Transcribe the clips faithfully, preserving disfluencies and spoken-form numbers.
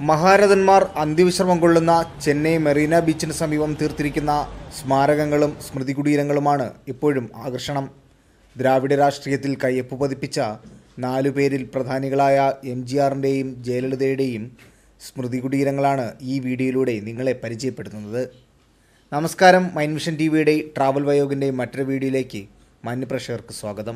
മഹാരഥന്മാർ അന്ത്യവിശ്രമം കൊള്ളുന്ന ചെന്നൈ മെറീന ബീച്ചിന് സമീപം തീർത്തിരിക്കുന്ന സ്മാരകങ്ങളും സ്മൃതികുടീരങ്ങളുമാണ് ഇപ്പോഴും ആകർഷണം. ദ്രാവിഡ രാഷ്ട്രീയത്തിൽ കയ്യൊപ്പ് പതിപ്പിച്ച നാലു പേരിൽ പ്രധാനികളായ എം ജി ആറിൻ്റെയും ജയലളിതയുടെയും സ്മൃതികുടീരങ്ങളാണ് ഈ വീഡിയോയിലൂടെ നിങ്ങളെ പരിചയപ്പെടുത്തുന്നത്. നമസ്കാരം. മൈൻഡ് മിഷൻ ടി വിയുടെ ട്രാവൽ വയോഗിൻ്റെ മറ്റൊരു വീഡിയോയിലേക്ക് മാന്യപ്രേക്ഷകർക്ക് സ്വാഗതം.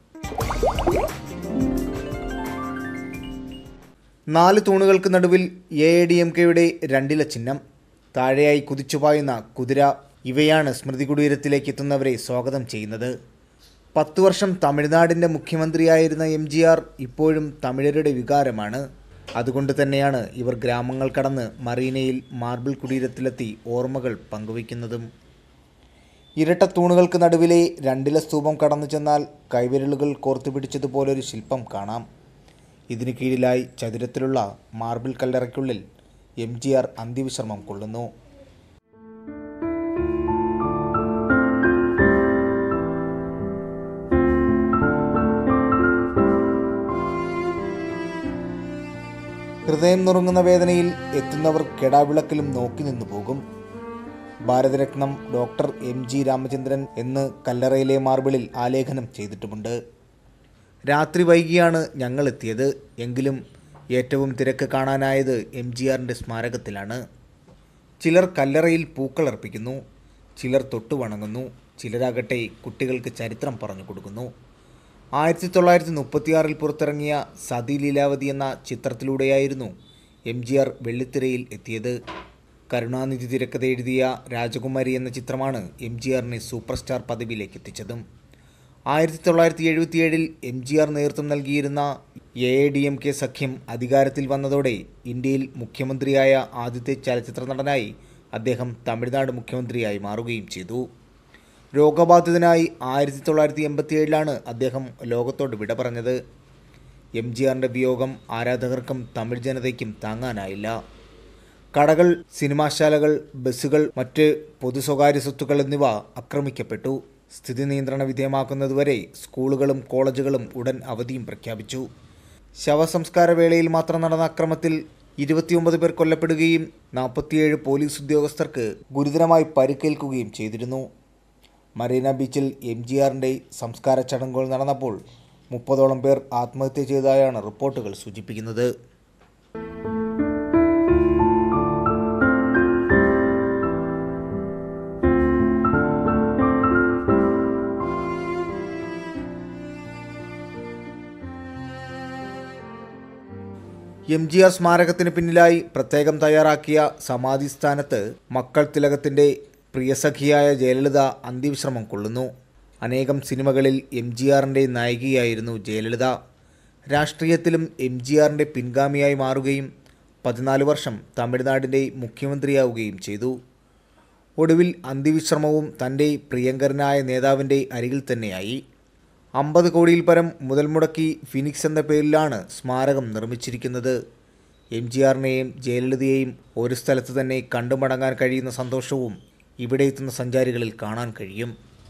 നാല് തൂണുകൾക്ക് നടുവിൽ എ ഐ ഡി എം കെയുടെ രണ്ടില ചിഹ്നം, താഴെയായി കുതിച്ചുപായുന്ന കുതിര, ഇവയാണ് സ്മൃതി കുടീരത്തിലേക്ക് എത്തുന്നവരെ സ്വാഗതം ചെയ്യുന്നത്. പത്തു വർഷം തമിഴ്നാടിൻ്റെ മുഖ്യമന്ത്രിയായിരുന്ന എം ജി ആർ ഇപ്പോഴും തമിഴരുടെ വികാരമാണ്. അതുകൊണ്ട് തന്നെയാണ് ഇവർ ഗ്രാമങ്ങൾ കടന്ന് മറീനയിൽ മാർബിൾ കുടീരത്തിലെത്തി ഓർമ്മകൾ പങ്കുവയ്ക്കുന്നതും. ഇരട്ട തൂണുകൾക്ക് നടുവിലെ രണ്ടില സ്തൂപം കടന്നു ചെന്നാൽ കൈവിരലുകൾ കോർത്തുപിടിച്ചതുപോലൊരു ശില്പം കാണാം. ഇതിന് കീഴിലായി ചതുരത്തിലുള്ള മാർബിൾ കല്ലറയ്ക്കുള്ളിൽ എം ജി ആർ അന്ത്യവിശ്രമം കൊള്ളുന്നു. ഹൃദയം നുറുങ്ങുന്ന വേദനയിൽ എത്തുന്നവർ കെടാവിളക്കിലും നോക്കി നിന്നു പോകും. ഭാരതരത്നം ഡോക്ടർ എം ജി രാമചന്ദ്രൻ എന്ന് കല്ലറയിലെ മാർബിളിൽ ആലേഖനം ചെയ്തിട്ടുമുണ്ട്. രാത്രി വൈകിയാണ് ഞങ്ങൾ എത്തിയത്. എങ്കിലും ഏറ്റവും തിരക്ക് കാണാനായത് എം ജി ആറിൻ്റെ സ്മാരകത്തിലാണ്. ചിലർ കല്ലറയിൽ പൂക്കളർപ്പിക്കുന്നു, ചിലർ തൊട്ടു വണങ്ങുന്നു, ചിലരാകട്ടെ കുട്ടികൾക്ക് ചരിത്രം പറഞ്ഞു കൊടുക്കുന്നു. ആയിരത്തി തൊള്ളായിരത്തി മുപ്പത്തിയാറിൽ പുറത്തിറങ്ങിയ സതി ലീലാവതി എന്ന ചിത്രത്തിലൂടെയായിരുന്നു എം ജി ആർ വെള്ളിത്തിരയിൽ എത്തിയത്. കരുണാനിധി തിരക്കഥ എഴുതിയ രാജകുമാരി എന്ന ചിത്രമാണ് എം ജി ആറിനെ സൂപ്പർ സ്റ്റാർ പദവിയിലേക്ക് എത്തിച്ചതും. ആയിരത്തി തൊള്ളായിരത്തി എഴുപത്തിയേഴിൽ എം ജി ആർ നേതൃത്വം നൽകിയിരുന്ന A I D M K സഖ്യം അധികാരത്തിൽ വന്നതോടെ ഇന്ത്യയിൽ മുഖ്യമന്ത്രിയായ ആദ്യത്തെ ചലച്ചിത്ര നടനായി അദ്ദേഹം തമിഴ്നാട് മുഖ്യമന്ത്രിയായി മാറുകയും ചെയ്തു. രോഗബാധിതനായി ആയിരത്തി തൊള്ളായിരത്തി എൺപത്തിയേഴിലാണ് അദ്ദേഹം ലോകത്തോട് വിട പറഞ്ഞത്. എം ജി ആറിൻ്റെ വിയോഗം ആരാധകർക്കും തമിഴ് ജനതയ്ക്കും താങ്ങാനായില്ല. കടകൾ, സിനിമാശാലകൾ, ബസ്സുകൾ, മറ്റ് പൊതു സ്വകാര്യ സ്വത്തുക്കൾ എന്നിവ ആക്രമിക്കപ്പെട്ടു. സ്ഥിതി നിയന്ത്രണ വിധേയമാക്കുന്നതുവരെ സ്കൂളുകളും കോളേജുകളും ഉടൻ അവധിയും പ്രഖ്യാപിച്ചു. ശവസംസ്കാര വേളയിൽ മാത്രം നടന്ന അക്രമത്തിൽ ഇരുപത്തിയൊമ്പത് പേർ കൊല്ലപ്പെടുകയും നാൽപ്പത്തിയേഴ് പോലീസ് ഉദ്യോഗസ്ഥർക്ക് ഗുരുതരമായി പരിക്കേൽക്കുകയും ചെയ്തിരുന്നു. മറീന ബീച്ചിൽ എം ജി ആറിൻ്റെ സംസ്കാര ചടങ്ങുകൾ നടന്നപ്പോൾ മുപ്പതോളം പേർ ആത്മഹത്യ ചെയ്തതായാണ് റിപ്പോർട്ടുകൾ സൂചിപ്പിക്കുന്നത്. എം ജി ആർ സ്മാരകത്തിന് പിന്നിലായി പ്രത്യേകം തയ്യാറാക്കിയ സമാധി സ്ഥാനത്ത് മക്കൾ തിലകത്തിൻ്റെ പ്രിയസഖിയായ ജയലളിത അന്ത്യവിശ്രമം കൊള്ളുന്നു. അനേകം സിനിമകളിൽ എം ജി ആറിൻ്റെ നായികയായിരുന്നു ജയലളിത. രാഷ്ട്രീയത്തിലും എം ജി ആറിൻ്റെ പിൻഗാമിയായി മാറുകയും പതിനാല് വർഷം തമിഴ്നാടിൻ്റെ മുഖ്യമന്ത്രിയാവുകയും ചെയ്തു. ഒടുവിൽ അന്ത്യവിശ്രമവും തൻ്റെ പ്രിയങ്കരനായ നേതാവിൻ്റെ അരികിൽ തന്നെയായി. അമ്പത് കോടിയിൽ പരം മുതൽ മുടക്കി ഫിനിക്സ് എന്ന പേരിലാണ് സ്മാരകം നിർമ്മിച്ചിരിക്കുന്നത്. എം ജി ആറിനെയും ജയലളിതയെയും ഒരു സ്ഥലത്ത് തന്നെ കണ്ടുമടങ്ങാൻ കഴിയുന്ന സന്തോഷവും ഇവിടെ എത്തുന്ന സഞ്ചാരികളിൽ കാണാൻ കഴിയും.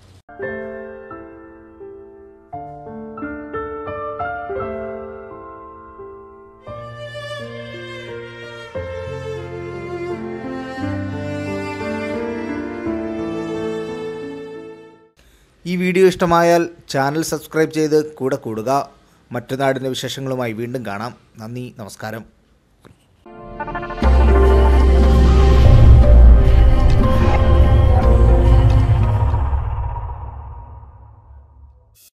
ഈ വീഡിയോ ഇഷ്ടമായാൽ ചാനൽ സബ്സ്ക്രൈബ് ചെയ്ത് കൂടെ കൂടുക. മറ്റു നാടിൻ്റെ വിശേഷങ്ങളുമായി വീണ്ടും കാണാം. നന്ദി, നമസ്കാരം.